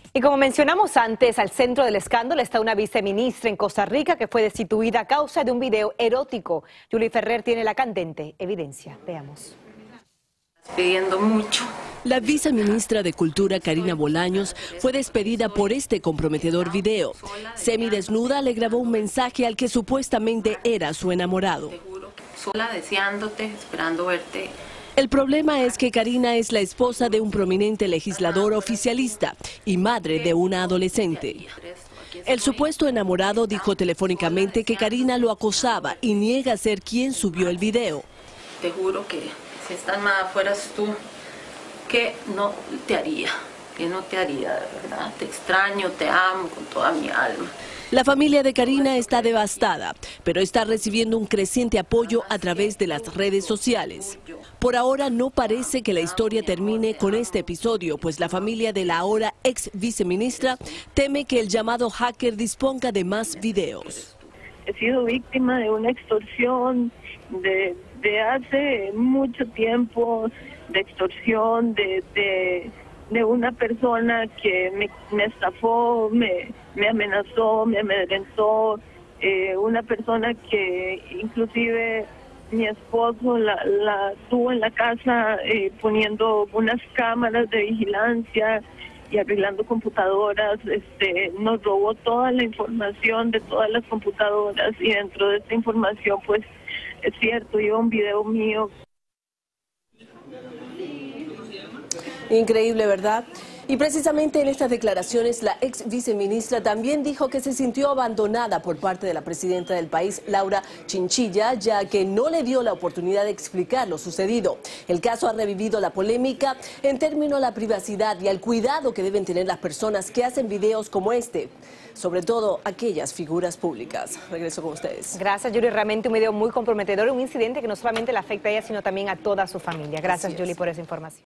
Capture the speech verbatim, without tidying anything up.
Y como mencionamos antes, al centro del escándalo está una viceministra en Costa Rica que fue destituida a causa de un video erótico. Julie Ferrer tiene la candente evidencia. Veamos. Pidiendo mucho. La viceministra de Cultura, Karina Bolaños, fue despedida por este comprometedor video. Semidesnuda le grabó un mensaje al que supuestamente era su enamorado. Sola deseándote, esperando verte. El problema es que Karina es la esposa de un prominente legislador oficialista y madre de una adolescente. El supuesto enamorado dijo telefónicamente que Karina lo acosaba y niega ser quien subió el video. Te juro que si esta armada fueras tú, que no te haría, que no te haría, de verdad. Te extraño, te amo con toda mi alma. La familia de Karina está devastada, pero está recibiendo un creciente apoyo a través de las redes sociales. Por ahora no parece que la historia termine con este episodio, pues la familia de la ahora ex viceministra teme que el llamado hacker disponga de más videos. He sido víctima de una extorsión de, de hace mucho tiempo, de extorsión, de... de de una persona que me, me estafó, me, me amenazó, me amedrentó, eh, una persona que inclusive mi esposo la, la tuvo en la casa eh, poniendo unas cámaras de vigilancia y arreglando computadoras, este, nos robó toda la información de todas las computadoras y dentro de esta información pues es cierto, iba un video mío. Increíble, ¿verdad? Y precisamente en estas declaraciones la ex viceministra también dijo que se sintió abandonada por parte de la presidenta del país, Laura Chinchilla, ya que no le dio la oportunidad de explicar lo sucedido. El caso ha revivido la polémica en términos a la privacidad y al cuidado que deben tener las personas que hacen videos como este, sobre todo aquellas figuras públicas. Regreso con ustedes. Gracias, Julie. Realmente un video muy comprometedor, un incidente que no solamente le afecta a ella, sino también a toda su familia. Gracias, Julie, por esa información.